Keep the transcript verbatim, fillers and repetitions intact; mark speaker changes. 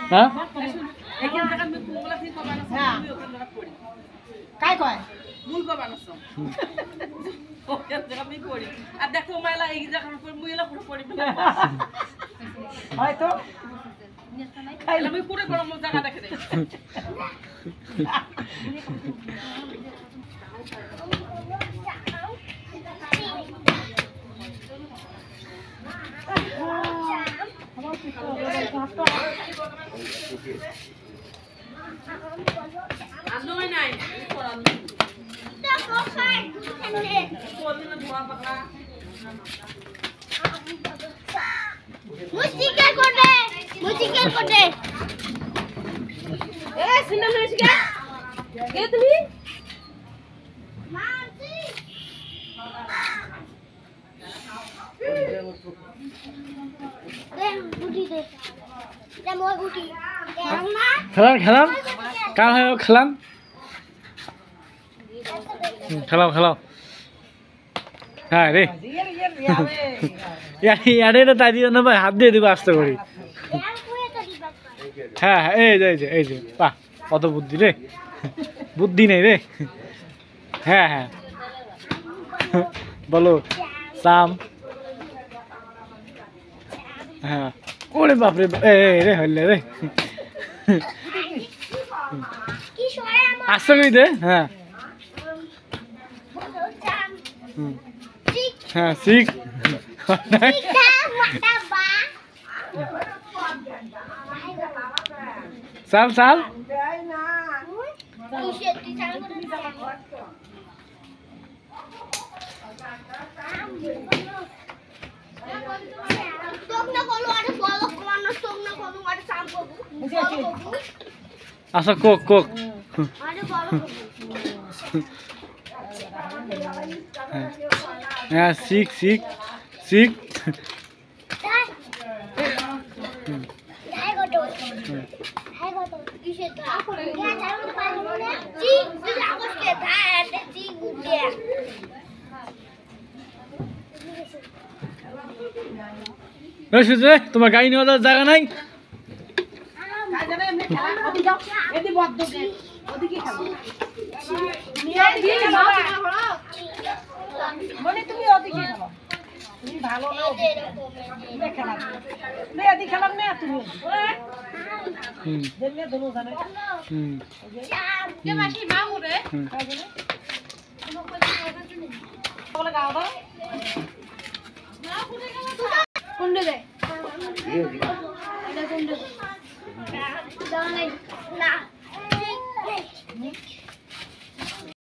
Speaker 1: হ্যাঁ
Speaker 2: काय কয়
Speaker 3: মুলগো বানাছো ওকে জায়গা আমি পড়ি আর দেখো মাইলা এই জায়গা পর মুইলা পুরো পড়ি
Speaker 2: হয়তো
Speaker 3: খাইলে আমি পুরো গরম জায়গা দেখে দেই আনোই নাই পড়ান দেখো খাই খেলে কোদিন ধোয়া পাকলা
Speaker 4: মুস্তিকা কোটে মুস্তিকা কোটে
Speaker 3: এ সিনা মুস্তিকা কে তুমি
Speaker 4: মাছি দে বুটি দে দে মই বুটি মা
Speaker 1: খেলাম খেলাম কার হয় খেলাম খেলাও খেলাও হ্যাঁ রে ইয়ারে তো তাই দিও না ভাই হাত দিয়ে দিব আস্তে করে হ্যাঁ হ্যাঁ এই যে এই যে এই যে বাহ কত বুদ্ধি রে বুদ্ধি নেই রে হ্যাঁ হ্যাঁ বলো সাম হ্যাঁ ওরে বাপরে এই রে হইলে রে
Speaker 4: কি সরে আমার
Speaker 1: আস্তে করে দে হ্যাঁ
Speaker 4: ঠিক
Speaker 1: হ্যাঁ শিখ
Speaker 4: ঠিকটা মাটা বা
Speaker 1: চাল চাল
Speaker 4: কি সেটি চাল করে তোক না কলো আরে ফলো কোন তোক না কলো আরে সাম করব
Speaker 1: আচ্ছা কোক কোক
Speaker 4: আরে বলো
Speaker 1: হ্যাঁ শিখ শিখ শিখ
Speaker 4: হাই গটো হাই গটো কি সেটা ইয়া চাল করে পারবো না জি তুই আগস কে ভাই জি গুটে
Speaker 1: সুজে তোমার গাড়ি নেওয়া যাওয়ার জায়গা নাই
Speaker 2: काय জানে এমনি খেলা ওদি যাও এদি বদ্ধ দে ওদি কি খাবো নিয়ে দিয়ে যাও বলি তুমি ওদি কি খাবো তুমি ভালো না তুমি খেলা নে এদি খেলা না তুমি
Speaker 1: হুম
Speaker 2: জেনে দনো জানে
Speaker 1: হুম
Speaker 3: কে মাসি মামু রে
Speaker 2: काय জানে বলে গাও দাও
Speaker 4: কোন দে এটা কোন দে